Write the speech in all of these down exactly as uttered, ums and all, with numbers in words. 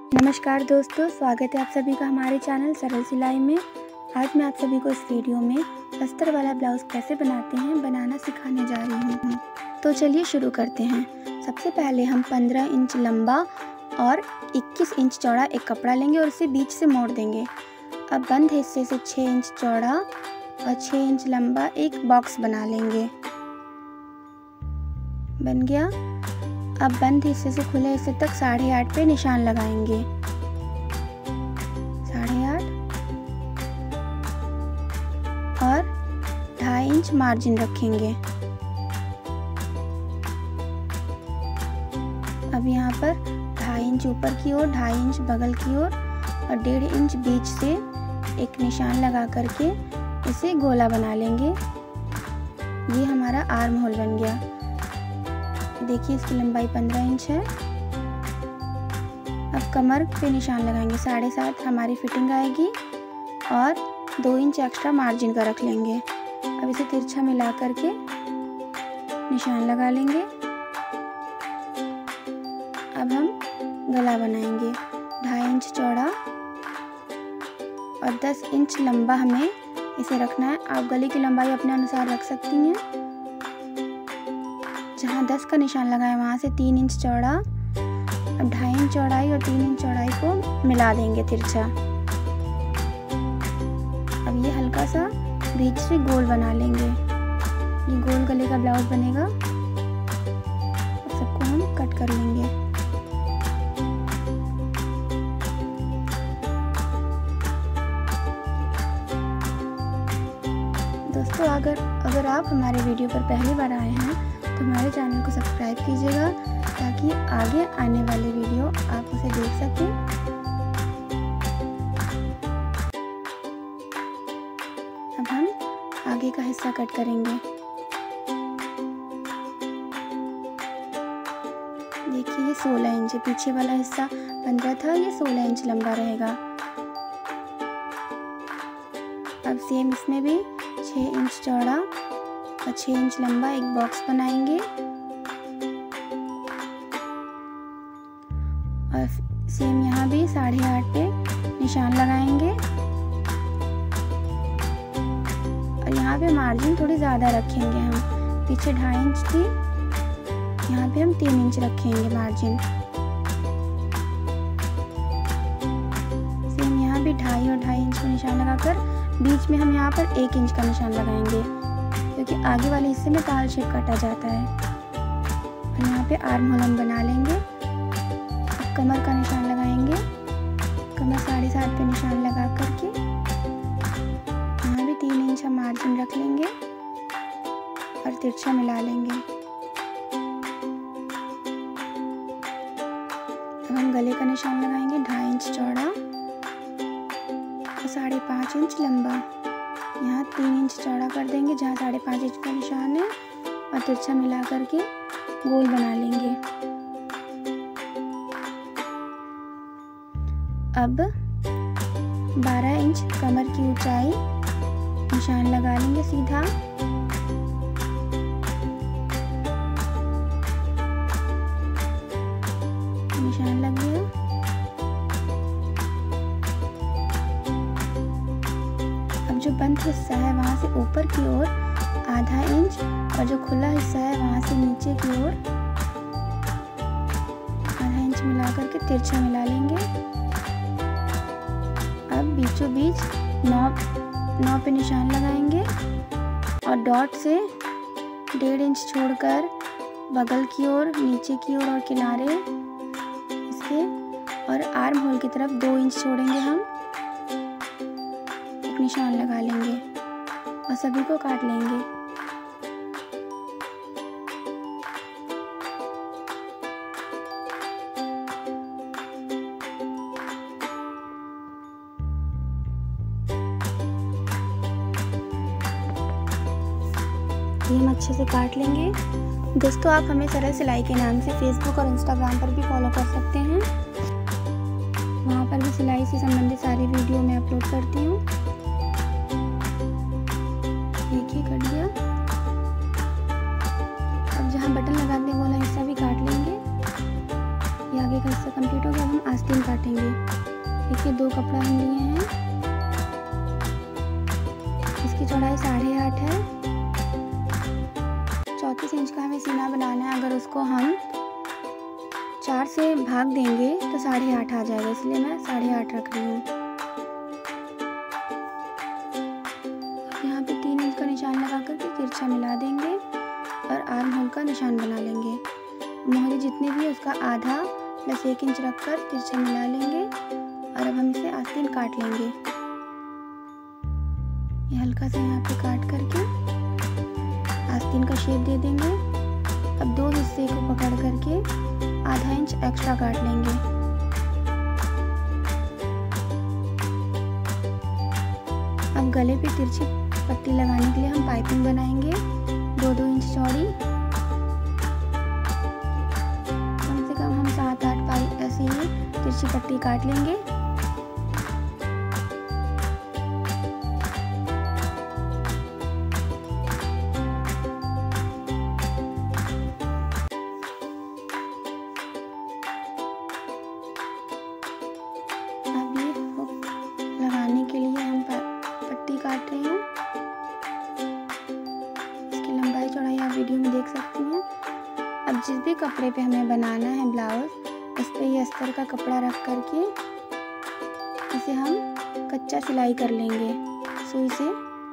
नमस्कार दोस्तों, स्वागत है आप सभी का हमारे चैनल सरल सिलाई में। आज मैं आप सभी को इस वीडियो में अस्तर वाला ब्लाउज़ कैसे बनाते हैं बनाना सिखाने जा रही हूँ। तो चलिए शुरू करते हैं। सबसे पहले हम पंद्रह इंच लंबा और इक्कीस इंच चौड़ा एक कपड़ा लेंगे और इसे बीच से मोड़ देंगे। अब बंद हिस्से से छः इंच चौड़ा और छः इंच लंबा एक बॉक्स बना लेंगे। बन गया। अब बंद हिस्से से खुले हिस्से तक साढ़े आठ पे निशान लगाएंगे। साढ़े आठ और ढाई इंच मार्जिन रखेंगे। अब यहाँ पर ढाई इंच ऊपर की ओर, ढाई इंच बगल की ओर और डेढ़ इंच बीच से एक निशान लगा करके इसे गोला बना लेंगे। ये हमारा आर्म होल बन गया। देखिए इसकी लंबाई पंद्रह इंच है। अब कमर पे निशान लगाएंगे। साढ़े सात हमारी फिटिंग आएगी और दो इंच एक्स्ट्रा मार्जिन का रख लेंगे। अब इसे तिरछा मिला करके निशान लगा लेंगे। अब हम गला बनाएंगे। ढाई इंच चौड़ा और दस इंच लंबा हमें इसे रखना है। आप गले की लंबाई अपने अनुसार रख सकती हैं। जहाँ दस का निशान लगाया वहाँ से तीन इंच चौड़ा, अब ढाई इंच चौड़ाई और तीन इंच चौड़ाई को मिला देंगे तिरछा। अब ये हल्का सा बीच से गोल बना लेंगे। ये गोल गले का ब्लाउज बनेगा। अब सबको हम कट कर लेंगे। दोस्तों अगर अगर आप हमारे वीडियो पर पहली बार आए हैं तो हमारे चैनल को सब्सक्राइब कीजिएगा ताकि आगे आने वाले वीडियो आप उसे देख सकें। अब हम आगे का हिस्सा कट करेंगे। देखिए ये सोलह इंच है। पीछे वाला हिस्सा पंद्रह था, ये सोलह इंच लंबा रहेगा। अब सेम इसमें भी छः इंच चौड़ा और छः इंच लंबा एक बॉक्स बनाएंगे और सेम यहाँ भी साढ़े आठ पे निशान लगाएंगे और यहाँ पे मार्जिन थोड़ी ज़्यादा रखेंगे। हम पीछे ढाई इंच थी, यहाँ पे हम तीन इंच रखेंगे मार्जिन। सेम यहाँ भी ढाई और ढाई इंच का निशान लगाकर बीच में हम यहाँ पर एक इंच का निशान लगाएंगे क्योंकि आगे वाले हिस्से में ताल शेप काटा जाता है। और यहाँ पे आर्म होल हम बना लेंगे। अब कमर का निशान लगाएंगे। कमर साढ़े सात पे निशान लगा करके यहाँ भी तीन इंच हम मार्जिन रख लेंगे और तिरछा मिला लेंगे। अब हम गले का निशान लगाएंगे। ढाई इंच चौड़ा और साढ़े पाँच इंच लंबा। यहाँ तीन इंच चौड़ा कर देंगे जहाँ साढ़े पाँच इंच का निशान है और तिरछा मिला करके गोल बना लेंगे। अब बारह इंच कमर की ऊंचाई निशान लगा लेंगे सीधा। निशान लग गया। अब जो बंद हिस्सा है वहाँ से ऊपर की ओर आधा इंच और जो खुला हिस्सा है वहाँ से नीचे की ओर आधा इंच मिला करके तिरछा मिला लेंगे। अब बीचों बीच नौ नौ पे निशान लगाएंगे और डॉट से डेढ़ इंच छोड़कर बगल की ओर, नीचे की ओर और किनारे इसके और आर्म होल की तरफ दो इंच छोड़ेंगे। हम एक निशान लगा लेंगे और सभी को काट लेंगे। ये हम अच्छे से काट लेंगे। दोस्तों आप हमें सरल सिलाई के नाम से फेसबुक और इंस्टाग्राम पर भी फॉलो कर सकते हैं। वहाँ पर भी सिलाई से संबंधित सारी वीडियो मैं अपलोड करती हूँ। देखिए कट गया। अब जहाँ बटन लगाते हैं वो वाला हिस्सा भी काट लेंगे। ये आगे का हिस्सा कंप्लीट हो गया। हम आस्तीन काटेंगे। देखिए दो कपड़ा हम लिए हैं, इसकी चौड़ाई साढ़े आठ है। चौंतीस इंच का हमें सीना बनाना है। अगर उसको हम चार से भाग देंगे तो साढ़े आठ आ जाएगा, इसलिए मैं साढ़े आठ रख रही हूँ। यहाँ पे तीन इंच का निशान लगा करके तिरछा मिला देंगे और आर्म होल का निशान बना लेंगे। मोहरी जितनी भी है उसका आधा प्लस एक इंच रखकर तिरछा मिला लेंगे और अब हम इसे आस्तीन काट लेंगे। ये हल्का सा यहाँ पे काट करके आस्तीन का शेप दे देंगे। अब दो हिस्से को पकड़ करके आधा इंच एक्स्ट्रा काट लेंगे। अब गले पे तिरछी पट्टी लगाने के लिए हम पाइपिंग बनाएंगे दो दो इंच चौड़ी। कम से कम हम सात आठ पाइप ऐसे ही तिरछी पट्टी काट लेंगे। अब ये हुक लगाने के लिए हम पट्टी काट रहे हैं। इसकी लंबाई चौड़ाई आप वीडियो में देख सकती हैं। अब जिस भी कपड़े पे हमें बनाना है ब्लाउज, उस पे ये अस्तर का कपड़ा रख करके इसे हम कच्चा सिलाई कर लेंगे सुई से।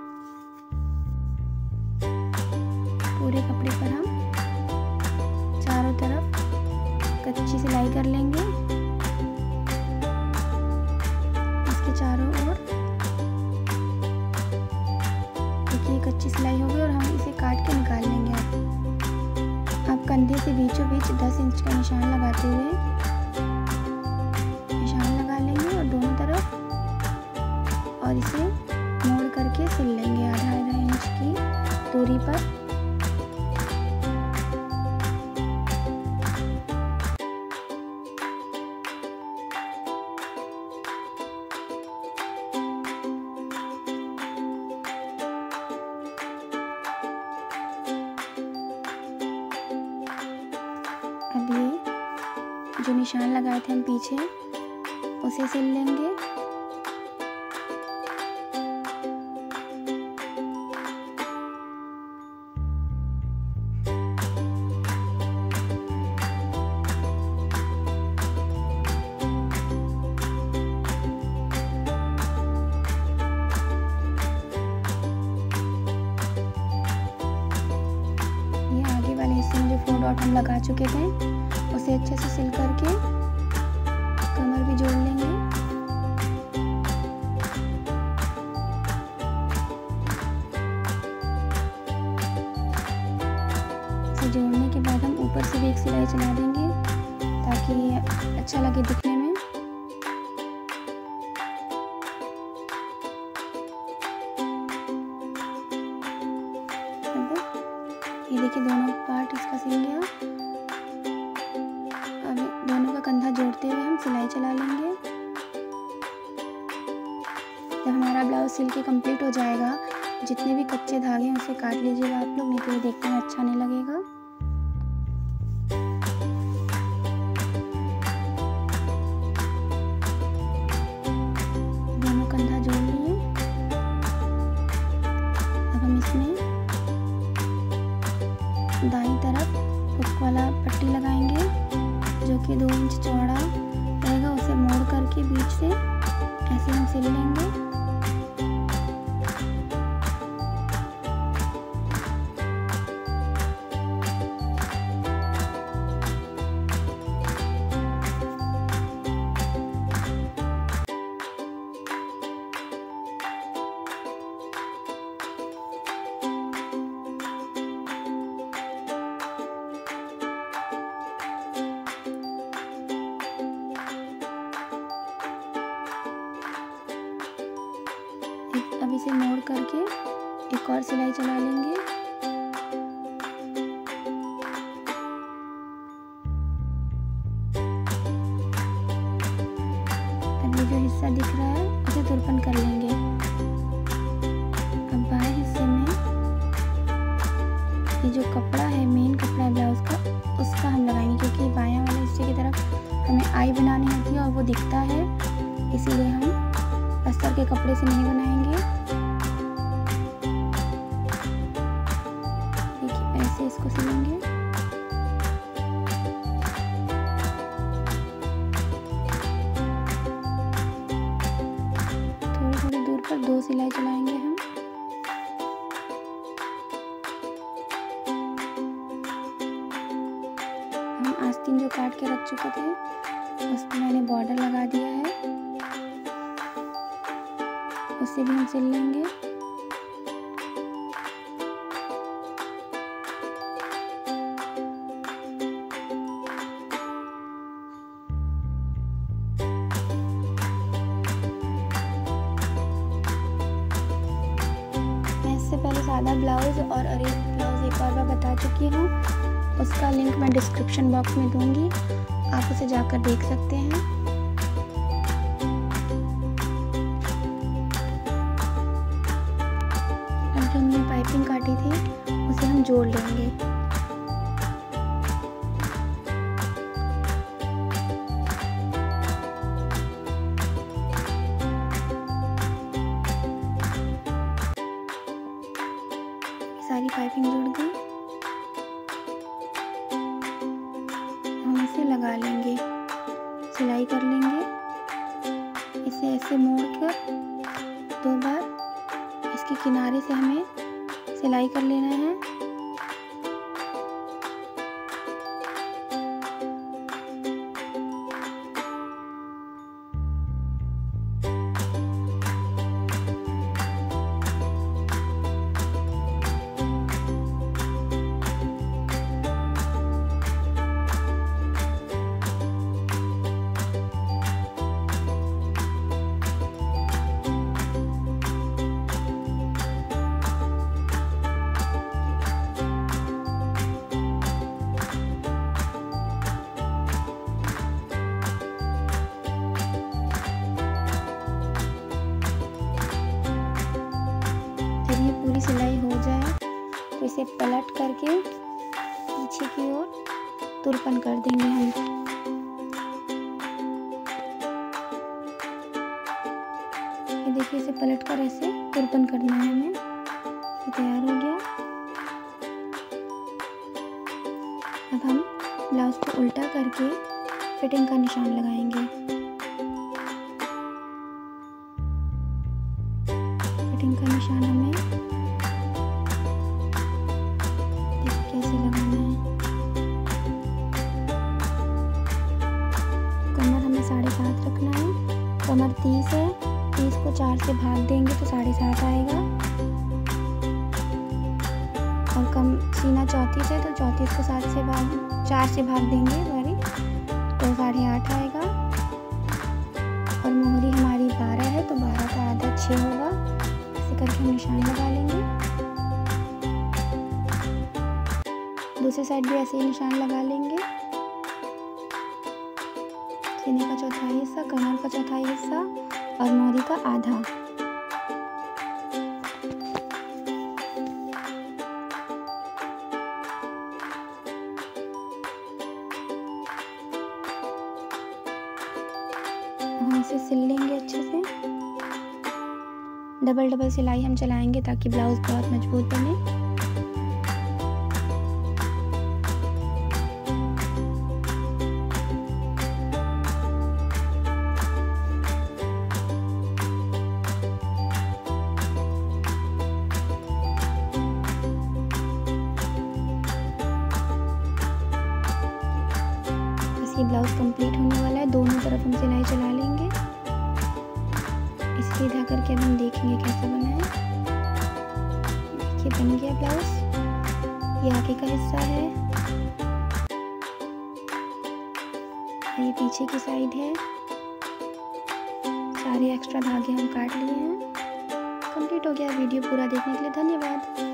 पूरे कपड़े पर हम चारों तरफ कच्ची सिलाई कर लेंगे। इसके चारों ओर देखिए कच्ची सिलाई हो गई और हम इसे काट के निकाल लेंगे। अब कंधे से बीचों बीच दस इंच का निशान लगाते हुए निशान लगा लेंगे और दोनों तरफ, और इसे मोड़ करके सिल लेंगे आधा आधा इंच की दूरी पर। अब ये जो निशान लगाए थे हम पीछे, उसे सिल लेंगे। ये आगे वाले हिस्से में जो फोर डॉट हम लगा चुके थे उसे अच्छे से सिल करके कमर भी जोड़ लेंगे। इसे जोड़ने के बाद हम ऊपर से भी एक सिलाई चला देंगे ताकि अच्छा लगे दिखने में। ये देखिए दोनों पार्ट इसका सिल गया। अब दोनों का कंधा जोड़ते हुए हम सिलाई चला लेंगे। जब हमारा ब्लाउज सिल के कंप्लीट हो जाएगा, जितने भी कच्चे धागे हैं उसे काट लीजिएगा आप लोग, नहीं तो ये देखने में अच्छा नहीं लगेगा। दोनों कंधा जोड़ लिए। अब हम इसमें दाईं तरफ हुक वाला पट्टी लगाएंगे जो कि दो इंच चौड़ा रहेगा। उसे मोड़ करके बीच से ऐसे हम सिल लेंगे। अब इसे मोड़ करके एक और सिलाई चला लेंगे। अब ये जो हिस्सा दिख रहा है उसे तुरपन कर लेंगे। अब बाएं हिस्से में ये जो कपड़ा है, मेन कपड़ा है ब्लाउज का, उसका हम लगाएंगे क्योंकि बायां वाले हिस्से की तरफ हमें आई बनानी होती है दिखता है, इसीलिए हम अस्तर के कपड़े से नहीं बनाएंगे। देखिए ऐसे इसको सिलेंगे। थोड़ी थोड़ी दूर पर दो सिलाई चलाएंगे हम। हम आस्तीन जो काट के रख चुके थे उस पर मैंने बॉर्डर लगा दिया है, उससे भी हम सिल लेंगे। मैं इससे पहले सादा ब्लाउज और अरे ब्लाउज एक और बार बता चुकी हूँ, उसका लिंक मैं डिस्क्रिप्शन बॉक्स में दूंगी, आप उसे जाकर देख सकते हैं। अब जो हमने पाइपिंग काटी थी उसे हम जोड़ लेंगे। सारी पाइपिंग जुड़ गई, हम इसे लगा लेंगे, सिलाई कर लेंगे। इसे ऐसे मोड़कर दो बार इसके किनारे से हमें सिलाई कर लेना है। जब ये पूरी सिलाई हो जाए तो इसे पलट करके पीछे की ओर तुरपन कर देंगे हम। ये देखिए इसे पलट कर ऐसे तुरपन करना है हमें। ये तैयार हो गया। अब हम ब्लाउज को उल्टा करके फिटिंग का निशान लगाएंगे। फिटिंग का निशान हमें कैसे लगाना है। कमर हमें साढ़े सात रखना है। कमर तीस है, तीस को चार से भाग देंगे तो साढ़े सात आएगा। और कम सीना चौंतीस है तो चौंतीस को सात से भाग चार से भाग देंगे सॉरी तो साढ़े आठ आएगा। और मोहरी हमारी बारह है तो बारह का आधा छः होगा। ऐसे करके हम निशान लगा लेंगे। दूसरी साइड भी ऐसे ही निशान लगा लेंगे। सीने का चौथाई हिस्सा, कमर का चौथाई हिस्सा और मोहरी का आधा। हम इसे सिल लेंगे अच्छे से। डबल डबल सिलाई हम चलाएंगे ताकि ब्लाउज बहुत मजबूत बने। ये ब्लाउज कंप्लीट होने वाला है। दोनों तरफ हम सिलाई चला लेंगे। इसे सीधा करके अब हम देखेंगे कैसा बना है। देखिए बन गया ब्लाउज। ये आगे का हिस्सा है, ये पीछे की साइड है। सारे एक्स्ट्रा धागे हम काट लिए हैं। कंप्लीट हो गया। वीडियो पूरा देखने के लिए धन्यवाद।